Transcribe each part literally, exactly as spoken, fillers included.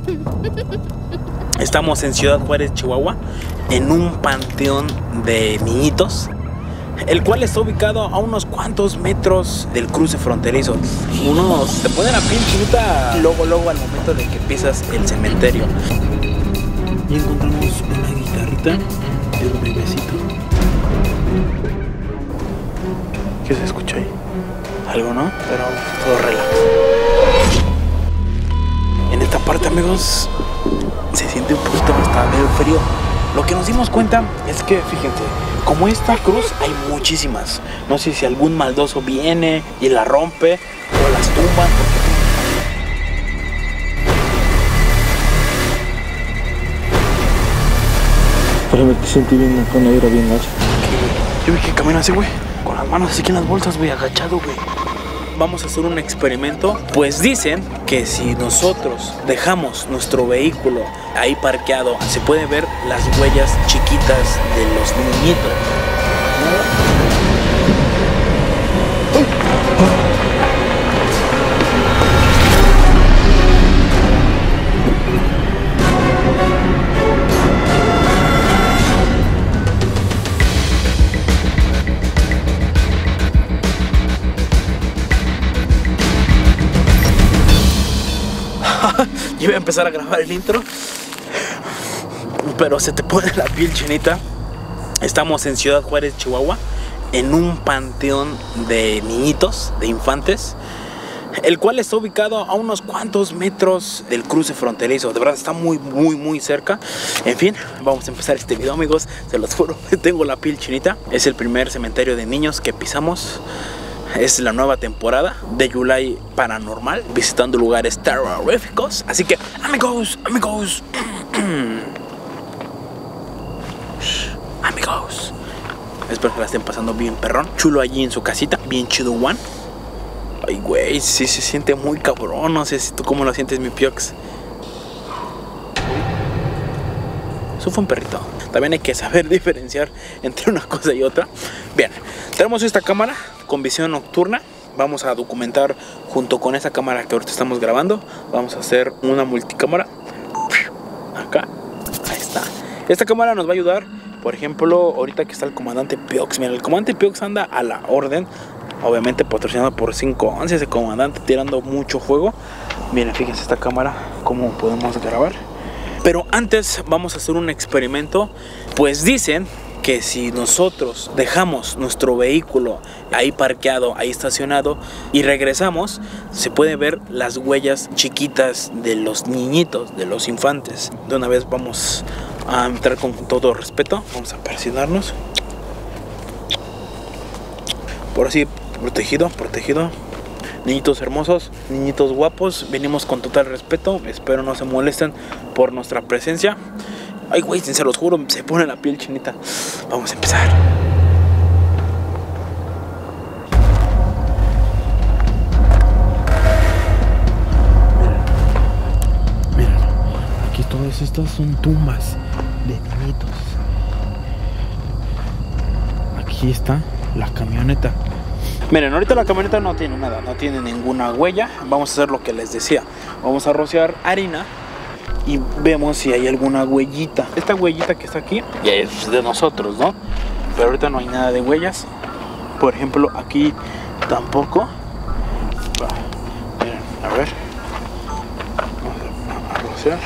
Estamos en Ciudad Juárez, Chihuahua, en un panteón de niñitos, el cual está ubicado a unos cuantos metros del cruce fronterizo. Unos te pone la piel chinita luego, luego al momento de que pisas el cementerio. Y encontramos una guitarrita de un bebecito. ¿Qué se escucha ahí? Algo, ¿no? Pero todo relajo. En esta parte, amigos, se siente un poquito hasta medio frío. Lo que nos dimos cuenta es que, fíjense, como esta cruz hay muchísimas. No sé si algún maldoso viene y la rompe o las tumba. Espérame, que sentí bien con la ira bien gacha. Yo vi que camina así, güey, con las manos así que en las bolsas, güey, agachado, güey. Vamos a hacer un experimento, pues dicen que si nosotros dejamos nuestro vehículo ahí parqueado, se puede ver las huellas chiquitas de los niñitos. Yo voy a empezar a grabar el intro, pero se te pone la piel chinita. Estamos en Ciudad Juárez, Chihuahua, en un panteón de niñitos, de infantes, el cual está ubicado a unos cuantos metros del cruce fronterizo. De verdad está muy, muy, muy cerca. En fin, vamos a empezar este video, amigos. Se los juro, tengo la piel chinita. Es el primer cementerio de niños que pisamos. Es la nueva temporada de Yulai Paranormal, visitando lugares terroríficos. Así que, amigos, amigos, amigos, espero que la estén pasando bien perrón. Chulo allí en su casita, bien chido one. Ay, güey, sí se siente muy cabrón. No sé si tú cómo lo sientes, mi Piox. Eso fue un perrito. También hay que saber diferenciar entre una cosa y otra. Bien, tenemos esta cámara con visión nocturna. Vamos a documentar junto con esa cámara que ahorita estamos grabando. Vamos a hacer una multicámara. Acá, ahí está. Esta cámara nos va a ayudar, por ejemplo, ahorita que está el comandante Piox. Mira, el comandante Piox anda a la orden. Obviamente patrocinado por cinco once, ese comandante tirando mucho fuego. Miren, fíjense esta cámara, cómo podemos grabar. Pero antes vamos a hacer un experimento. Pues dicen que si nosotros dejamos nuestro vehículo ahí parqueado, ahí estacionado, y regresamos, se puede ver las huellas chiquitas de los niñitos, de los infantes. De una vez vamos a entrar con todo respeto. Vamos a persignarnos. Por así, protegido, protegido. Niñitos hermosos, niñitos guapos, venimos con total respeto. Espero no se molesten por nuestra presencia. Ay, güey, se los juro, se pone la piel chinita. Vamos a empezar. Miren, miren, aquí todas estas son tumbas de niñitos. Aquí está la camioneta. Miren, ahorita la camioneta no tiene nada, no tiene ninguna huella. Vamos a hacer lo que les decía. Vamos a rociar harina y vemos si hay alguna huellita. Esta huellita que está aquí ya es de nosotros, ¿no? Pero ahorita no hay nada de huellas. Por ejemplo, aquí tampoco. Miren, a ver. Vamos a rociar.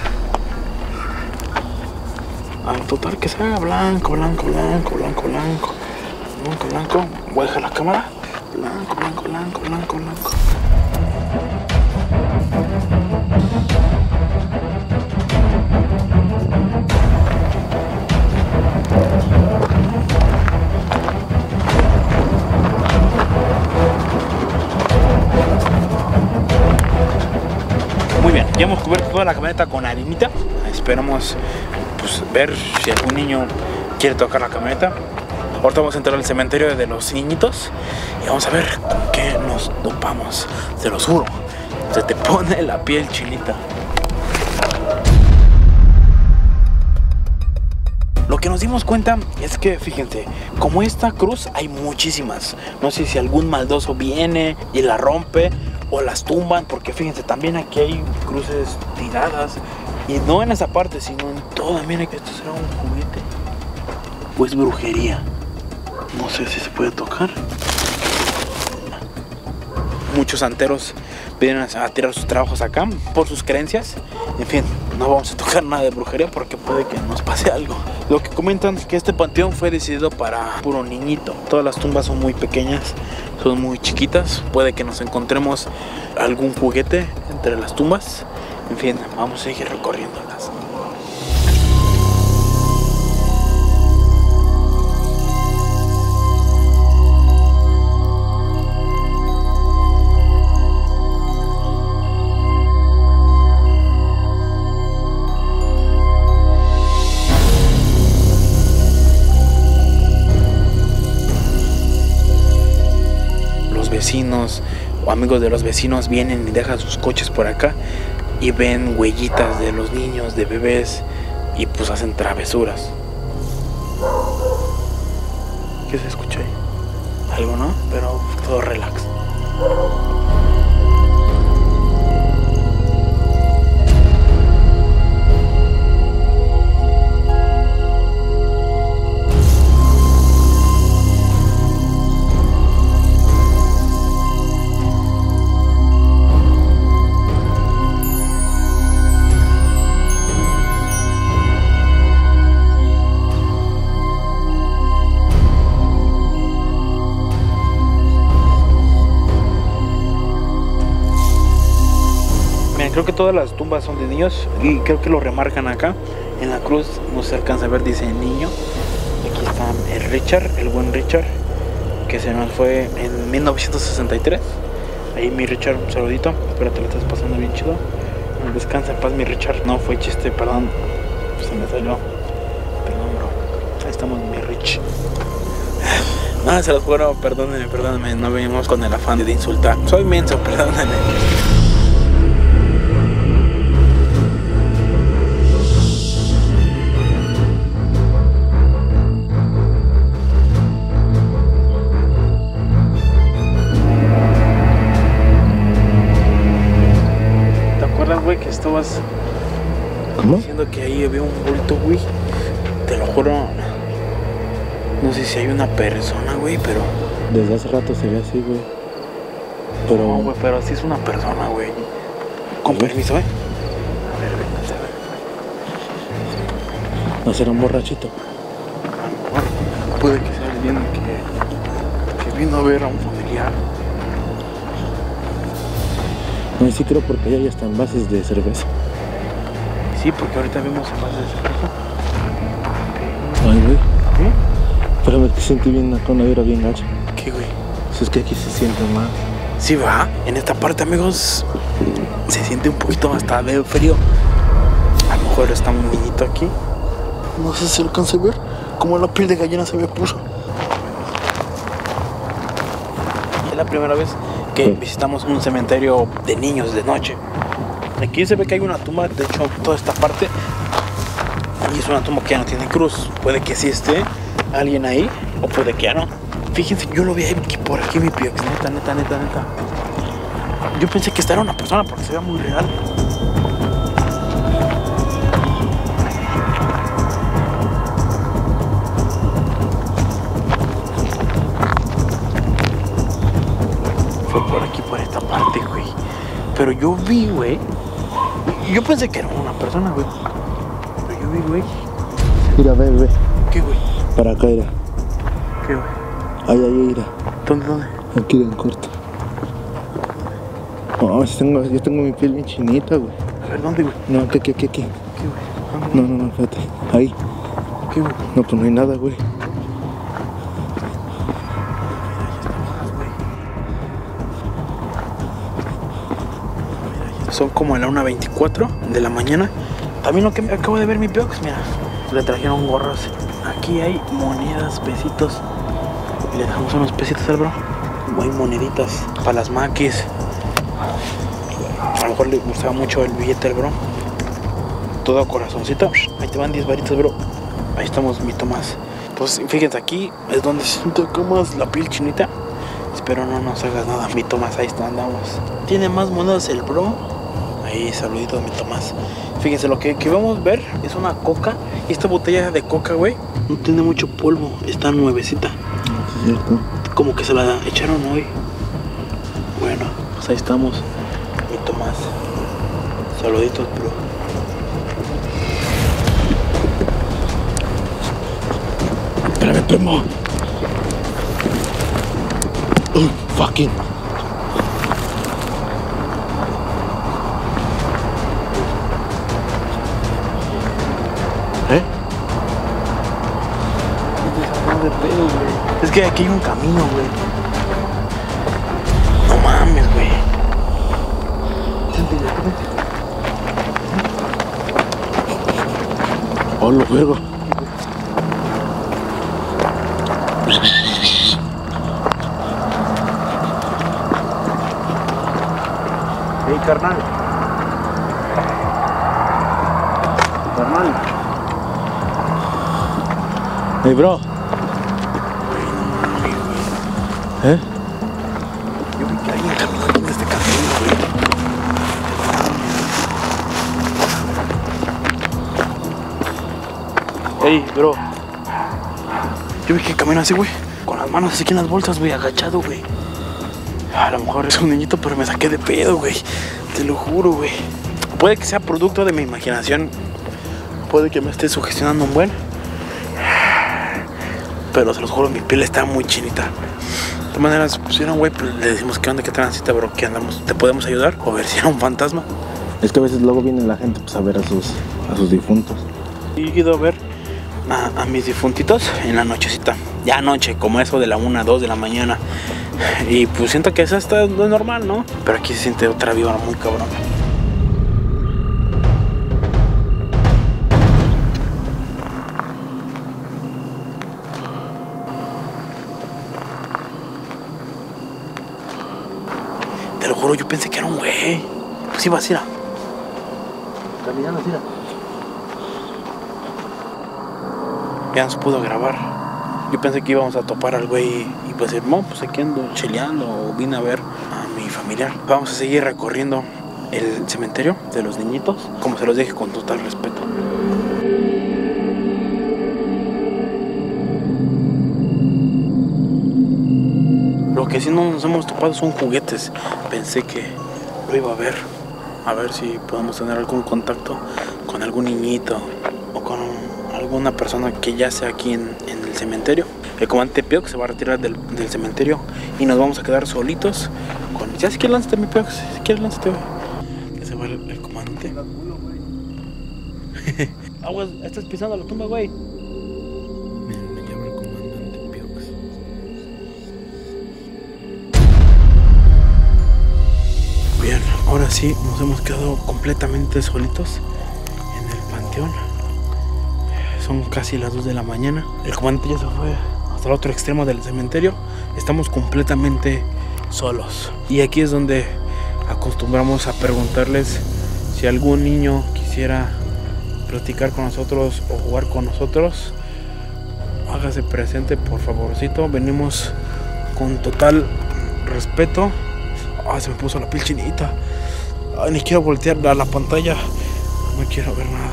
Al total que se haga blanco, blanco, blanco, blanco, blanco. Blanco, blanco. Voy a dejar la cámara. Blanco, blanco, blanco, blanco, blanco. Muy bien, ya hemos cubierto toda la camioneta con harinita. Esperamos pues, ver si algún niño quiere tocar la camioneta. Ahorita vamos a entrar al cementerio de los niñitos y vamos a ver con qué nos topamos. Se los juro, se te pone la piel chinita. Lo que nos dimos cuenta es que, fíjense, como esta cruz hay muchísimas. No sé si algún maldoso viene y la rompe o las tumban, porque fíjense, también aquí hay cruces tiradas Y no en esa parte, sino en toda. Miren que esto será un juguete. Pues brujería. No sé si se puede tocar. Muchos santeros vienen a tirar sus trabajos acá por sus creencias. En fin, no vamos a tocar nada de brujería porque puede que nos pase algo. Lo que comentan es que este panteón fue decidido para puro niñito. Todas las tumbas son muy pequeñas, son muy chiquitas. Puede que nos encontremos algún juguete entre las tumbas. En fin, vamos a seguir recorriéndolas. Vecinos o amigos de los vecinos vienen y dejan sus coches por acá y ven huellitas de los niños, de bebés, y pues hacen travesuras. ¿Qué se escucha ahí? Algo, ¿no? Pero todo relax. Creo que todas las tumbas son de niños y creo que lo remarcan acá. En la cruz no se alcanza a ver, dice niño. Aquí está el Richard, el buen Richard, que se nos fue en mil novecientos sesenta y tres. Ahí mi Richard, un saludito. Espero te lo estés pasando bien chido. Descansa en paz mi Richard. No fue chiste, perdón. Se me salió. Perdón, bro. Ahí estamos mi Rich. Nada, se los juro, perdónenme, perdónenme. No venimos con el afán de insultar. Soy menso, perdónenme. Que estabas ¿Cómo? diciendo que ahí había un bulto, güey. Te lo juro, no sé si hay una persona, güey, pero desde hace rato se ve así, güey. Pero no, güey, pero sí es una persona, güey. Con permiso, eh. A ver, véngase, a ver. no será un borrachito. A lo mejor puede que sea alguien que, que vino a ver a un familiar. No, sí creo porque allá ya están bases de cerveza. Sí, porque ahorita vimos envases de cerveza. Ay, güey. ¿Qué? Espérame, que sentí bien acá una vibra bien gacha. ¿Qué, güey? Si es que aquí se siente más. Sí, va. En esta parte, amigos, se siente un poquito hasta de frío. A lo mejor está un niñito aquí. No sé si lo alcance a ver. Como la piel de gallina se me puso. Es la primera vez que sí. visitamos un cementerio de niños de noche. Aquí se ve que hay una tumba, de hecho, toda esta parte. Y es una tumba que ya no tiene cruz. Puede que sí esté alguien ahí, o puede que ya no. Fíjense, yo lo vi ahí por aquí, mi piox. Neta, neta, neta, neta. Yo pensé que esta era una persona porque se veía muy real. Fue por aquí, por esta parte, güey. Pero yo vi, güey. Yo pensé que era una persona, güey. Pero yo vi, güey. Mira, ve, ve. ¿Qué, güey? Para acá, mira. ¿Qué, güey? Ahí, ahí, mira. ¿Dónde, dónde? Aquí en corto. No, yo tengo, yo tengo mi piel bien chinita, güey. A ver, ¿dónde, güey? No, aquí, aquí, aquí, aquí. ¿Qué, güey? ¿Dónde? No, no, no, espérate. Ahí. ¿Qué, güey? No, pues no hay nada, güey. Son como a la una veinticuatro de la mañana. También lo que me acabo de ver mi piox, mira. Le trajeron gorras. Aquí hay monedas, pesitos. Y le dejamos unos pesitos al bro. Hay moneditas para las maquis. A lo mejor le gustaba mucho el billete al bro. Todo corazoncito. Ahí te van diez varitos, bro. Ahí estamos, mi Tomás. Pues fíjense, aquí es donde se siente acá más la piel chinita. Espero no nos hagas nada, mi Tomás. Ahí está, andamos. Tiene más monedas el bro. Ahí, saluditos, mi Tomás. Fíjense, lo que, que vamos a ver es una coca. Y esta botella de coca, güey, no tiene mucho polvo. Está nuevecita. Es cierto. Como que se la echaron hoy. Bueno, pues ahí estamos, mi Tomás. Saluditos, bro. Espérame, primo. Uy, fucking. ¿Eh? Es que aquí hay un camino, güey. No mames, güey. Hola, luego. Hey, carnal. Carnal. Hey, bro. ¿Eh? Yo vi que alguien caminando en este camino, güey. Ey, bro. Yo vi que camina así, güey. Con las manos así en las bolsas, güey, agachado, güey. A lo mejor es un niñito, pero me saqué de pedo, güey. Te lo juro, güey. Puede que sea producto de mi imaginación. Puede que me esté sugestionando un buen. Pero se los juro, mi piel está muy chinita. De todas maneras, si era un güey, pues le decimos, ¿qué onda, qué transita, bro? ¿Qué andamos? ¿Te podemos ayudar? O ver si era un fantasma. Es que a veces luego viene la gente pues a ver a sus, a sus difuntos. Y he ido a ver a, a mis difuntitos en la nochecita. Ya anoche, como eso de la una, dos de la mañana. Y pues siento que eso está no es normal, ¿no? Pero aquí se siente otra vibra muy cabrón. Te lo juro, yo pensé que era un güey. Pues iba así, caminando así. Ya no se pudo grabar. Yo pensé que íbamos a topar al güey y pues decir, no, pues aquí ando chileando o vine a ver a mi familiar. Vamos a seguir recorriendo el cementerio de los niñitos, como se los dije con total respeto. Lo que sí no nos hemos topado son juguetes. Pensé que lo iba a ver. A ver si podemos tener algún contacto con algún niñito o con alguna persona que ya sea aquí en, en el cementerio. El comandante Piox se va a retirar del, del cementerio y nos vamos a quedar solitos con... Ya si quieres lánzate, mi Piox. Si quieres lánzate, güey. Que se va el, el comandante. Aguas, estás pisando la tumba, güey. Me, me llama el comandante Piox. Bien, ahora sí nos hemos quedado completamente solitos en el panteón. Son casi las dos de la mañana. El comandante ya se fue hasta el otro extremo del cementerio. Estamos completamente solos. Y aquí es donde acostumbramos a preguntarles si algún niño quisiera platicar con nosotros o jugar con nosotros. Hágase presente, por favorcito. Venimos con total respeto. Ah, se me puso la piel chinita. Ay, ni quiero voltear a la pantalla. No quiero ver nada.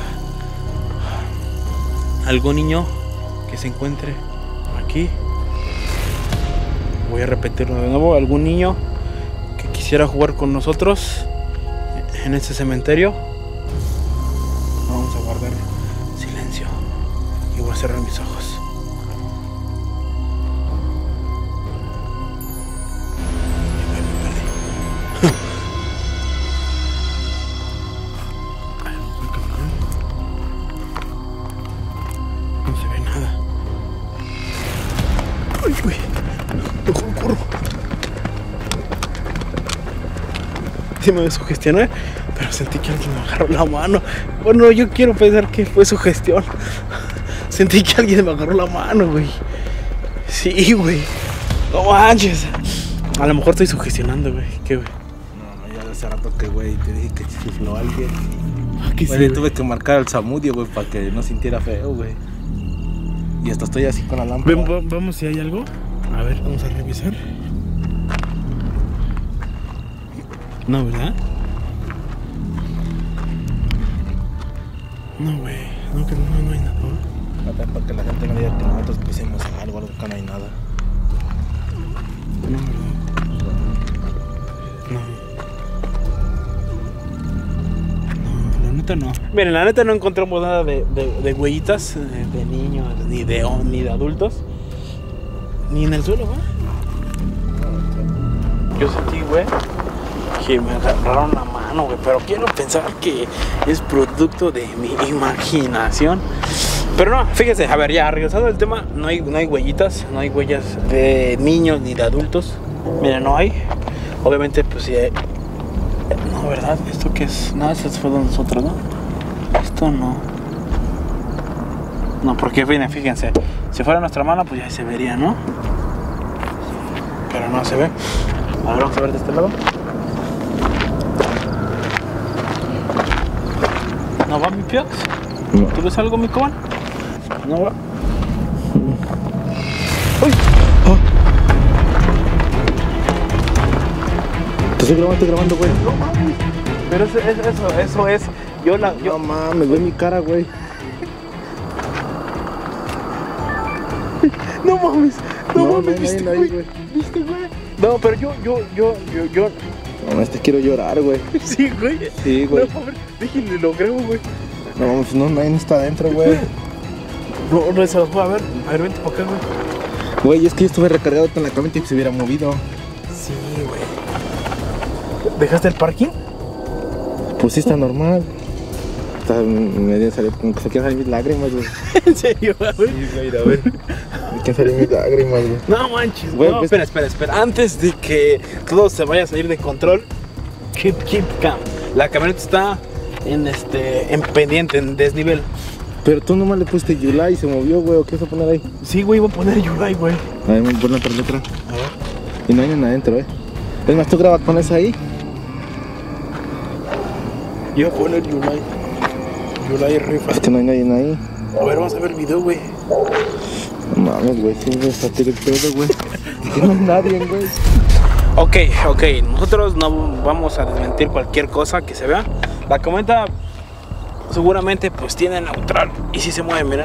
Algún niño que se encuentre aquí. Voy a repetirlo de nuevo. Algún niño que quisiera jugar con nosotros en este cementerio. Vamos a guardar silencio y voy a cerrar mis ojos. Ay, güey, mejor corro. Sí me sugestioné, pero sentí que alguien me agarró la mano. Bueno, yo quiero pensar que fue sugestión. Sentí que alguien me agarró la mano, güey. Sí, güey. No manches. A lo mejor estoy sugestionando, güey. ¿Qué, güey? No, no, ya hace rato que, güey, te dije que chifló a alguien. Aquí Güey, sí, le tuve que marcar al Samudio, güey, para que no sintiera feo, güey. Y hasta estoy así con la lámpara. Ven, va- vamos si hay algo. A ver, vamos a revisar. No, ¿verdad? No, güey, no, que no, no hay nada. Acá para que la gente no diga que nosotros pusimos algo, algo, acá no hay nada. No, no. No, la neta no. Miren, la neta no encontramos nada de, de, de huellitas de, de niños, ni de, ni de adultos. Ni en el suelo, güey. Yo sentí, güey, que me agarraron la mano, güey. Pero quiero pensar que es producto de mi imaginación. Pero no, fíjese, a ver, ya regresando al tema, no hay, no hay huellitas, no hay huellas de niños ni de adultos. Mira, no hay. Obviamente, pues sí hay. No, ¿verdad? ¿Esto qué es? No, eso fue de nosotros, ¿no? Esto no. No, porque miren, fíjense, si fuera nuestra mano, pues ya se vería, ¿no? Pero no se ve. A ver, vamos a ver de este lado. ¿No va mi Piox? No. ¿Tú ves algo, mi Coban? No va. ¡Uy! Oh. Te estoy grabando, estoy grabando, güey. No mames. Pero eso, eso, eso es. Yo la. Yo... No mames, ve mi cara, güey. No mames. No, No, mames, no hay ¿viste, nadie güey? ahí, güey. ¿Viste, güey? No, pero yo, yo, yo, yo, yo. No mames, te quiero llorar, güey. Sí, güey. Sí, güey. No, a ver, déjenle, lo grabo, güey. No mames, no, nadie está adentro, güey. No, no se los voy a ver. A ver, vente para acá, güey. Güey, es que yo estuve recargado con la camioneta y se hubiera movido. Sí, güey. ¿Dejaste el parking? Pues sí, está normal. Está medio salir, como que se quieren salir mis lágrimas, güey. ¿En serio, güey? Sí, güey, a ver. Me quieren salir mis lágrimas, güey. No manches, Güey, no, pues- espera, espera, espera. Antes de que todo se vaya a salir de control, keep, keep calm. La camioneta está en este, en pendiente, en desnivel. Pero tú nomás le pusiste Yulai y se movió, güey. ¿O qué vas a poner ahí? Sí, güey, iba a poner Yulai, güey. A ver, pon la otra letra. A ver. Y no hay nada adentro, eh. Es más, tú grabas, pones ahí. Iba a poner Yulai. Yulai rifa. Es que no hay nadie ahí. A ver, vamos a ver el video, güey. No mames, güey. Sí, me satiré el pedo, güey. Que no hay nadie, güey. Ok, ok, nosotros no vamos a desmentir cualquier cosa que se vea. La camioneta seguramente pues tiene neutral y si se mueve, miren.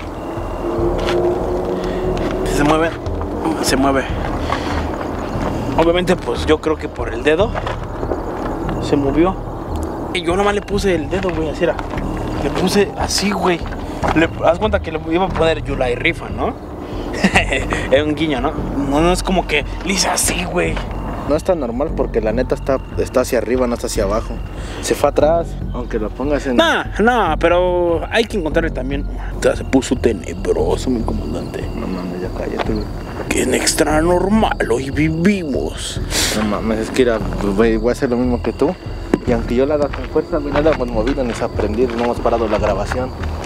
Si se mueve, se mueve. Obviamente pues yo creo que por el dedo se movió. Y yo nomás le puse el dedo, güey, así era. Le puse así, güey. Le haz cuenta que le iba a poner Yulai rifa, ¿no? Es un guiño, ¿no? ¿no? No es como que le hice así, güey. No está normal porque la neta está, está hacia arriba, no está hacia abajo. Se fue atrás, aunque lo pongas en... No, no, pero hay que encontrarle también. Ya se puso tenebroso, mi comandante. No mames, ya cállate, güey. Que en extra normal hoy vivimos. No mames, es que era, güey, voy a hacer lo mismo que tú. Y aunque yo la haga con fuerza, güey, no la hemos movido ni se ha prendido, no hemos parado la grabación.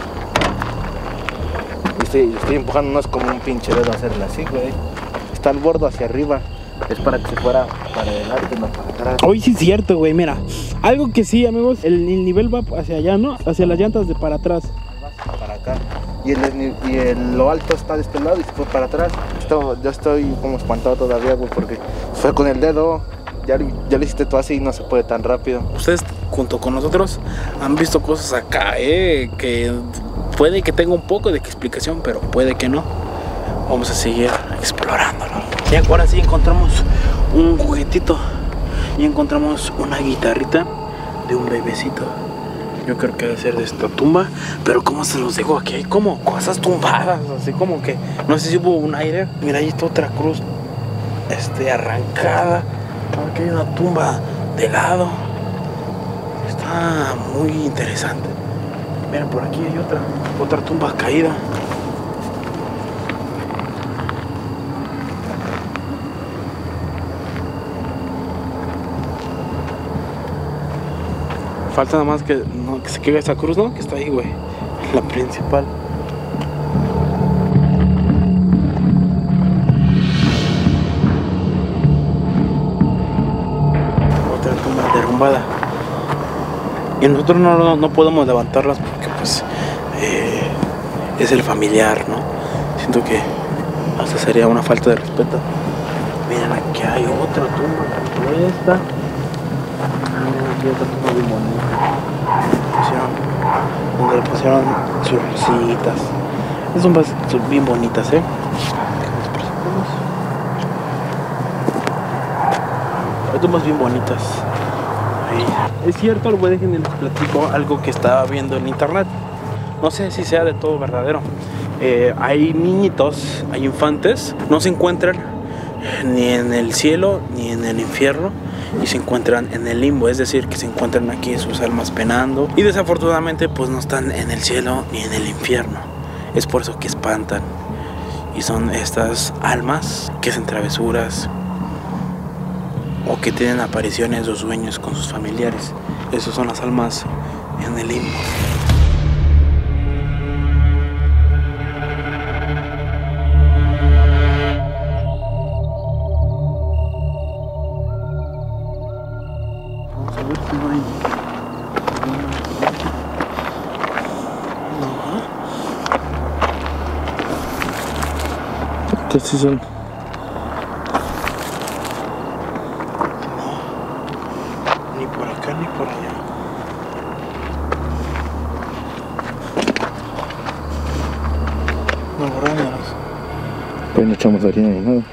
Y estoy, estoy empujando, no es como un pinche dedo hacerla así, güey. Está el bordo hacia arriba. Es para que se fuera para adelante, no para atrás. Hoy sí es cierto, güey, mira. Algo que sí, amigos, el, el nivel va hacia allá, ¿no? Hacia las llantas de para atrás. Para acá. Y, el, y el, lo alto está de este lado y se fue para atrás. Esto, yo estoy como espantado todavía, güey, porque fue con el dedo. Ya, ya lo hiciste tú así y no se puede tan rápido. Ustedes, junto con nosotros, han visto cosas acá, ¿eh? Que puede que tenga un poco de explicación, pero puede que no. Vamos a seguir explorándolo. Y ahora sí encontramos un juguetito. Y encontramos una guitarrita de un bebecito. Yo creo que debe ser de esta tumba. Pero ¿cómo se los dejo aquí? Hay como cosas tumbadas. Así como que no sé si hubo un aire. Mira, ahí está otra cruz este, arrancada. Aquí hay una tumba de lado. Está muy interesante. Miren, por aquí hay otra. Otra tumba caída. Falta nada más que, no, que se quede esa cruz, ¿no? Que está ahí, güey. La principal. Otra tumba derrumbada. Y nosotros no, no, no podemos levantarlas porque, pues, eh, es el familiar, ¿no? Siento que hasta sería una falta de respeto. Miren, aquí hay otra tumba como esta. Aquí otra tumba bien bonita. Pusieron, donde le pusieron hicieron sus rositas. Son, son bien bonitas, ¿eh? Son tumbas bien bonitas. Ahí. Es cierto, lo déjenme les platico algo que estaba viendo en internet. No sé si sea de todo verdadero. Eh, hay niñitos, hay infantes, no se encuentran ni en el cielo ni en el infierno, y se encuentran en el limbo, es decir, que se encuentran aquí sus almas penando, y desafortunadamente pues no están en el cielo ni en el infierno. Es por eso que espantan, y son estas almas que hacen travesuras o que tienen apariciones o sueños con sus familiares. Esas son las almas en el limbo. ¿Qué sí son? No, ni por acá ni por allá. No, borrañas. Pues no echamos harina ni nada.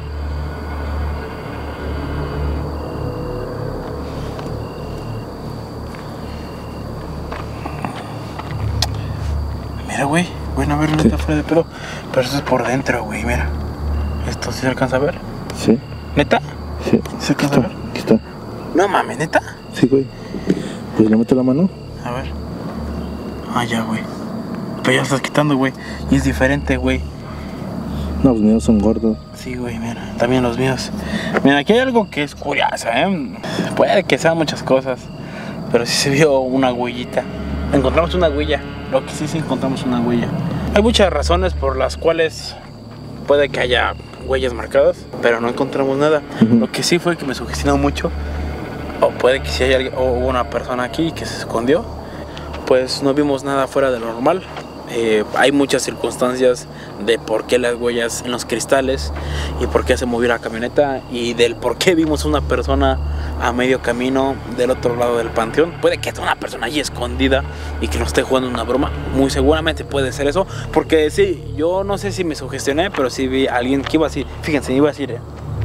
Mira, güey. Bueno, a ver, no está fuera de pedo. Pero eso es por dentro, güey, mira. ¿Esto sí se alcanza a ver? Sí. ¿Neta? Sí. ¿Se alcanza a ver? Aquí está. No mames, ¿neta? Sí, güey. Pues le meto la mano. A ver. Ah, ya, güey. Pero ya lo estás quitando, güey. Y es diferente, güey. No, los míos son gordos. Sí, güey, mira. También los míos. Mira, aquí hay algo que es curioso, ¿eh? Puede que sean muchas cosas, pero sí se vio una huellita. Encontramos una huella. Lo que sí, sí encontramos una huella. Hay muchas razones por las cuales puede que haya huellas marcadas, pero no encontramos nada. Uh-huh. Lo que sí fue que me sugestionó mucho, o puede que si hay alguien, o hubo una persona aquí que se escondió, pues no vimos nada fuera de lo normal. Eh, hay muchas circunstancias de por qué las huellas en los cristales y por qué se movió la camioneta y del por qué vimos una persona a medio camino del otro lado del panteón. Puede que esté una persona allí escondida y que nos esté jugando una broma. Muy seguramente puede ser eso, porque sí, yo no sé si me sugestioné, pero sí vi a alguien que iba así. Fíjense, iba así, ¿eh?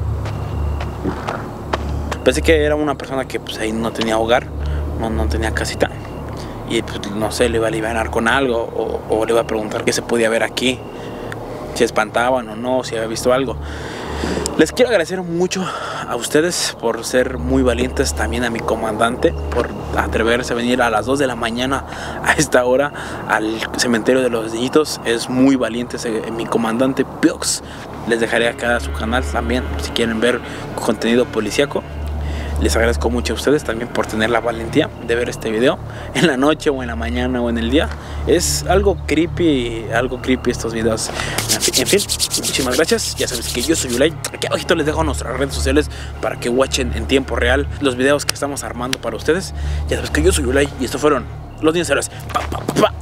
Pensé que era una persona que pues ahí no tenía hogar, no, no tenía casita. Y pues no sé, le iba a aliviar con algo o, o le iba a preguntar qué se podía ver aquí, si espantaban o no, si había visto algo. Les quiero agradecer mucho a ustedes por ser muy valientes, también a mi comandante por atreverse a venir a las dos de la mañana a esta hora al cementerio de los niñitos. Es muy valiente ese, mi comandante Piox. Les dejaré acá su canal también si quieren ver contenido policíaco. Les agradezco mucho a ustedes también por tener la valentía de ver este video en la noche o en la mañana o en el día. Es algo creepy, algo creepy estos videos. En fin, en fin, muchísimas gracias. Ya sabes que yo soy Yulai. Aquí abajito les dejo nuestras redes sociales para que watchen en tiempo real los videos que estamos armando para ustedes. Ya sabes que yo soy Yulai y estos fueron los niños héroes. Pa, pa, pa.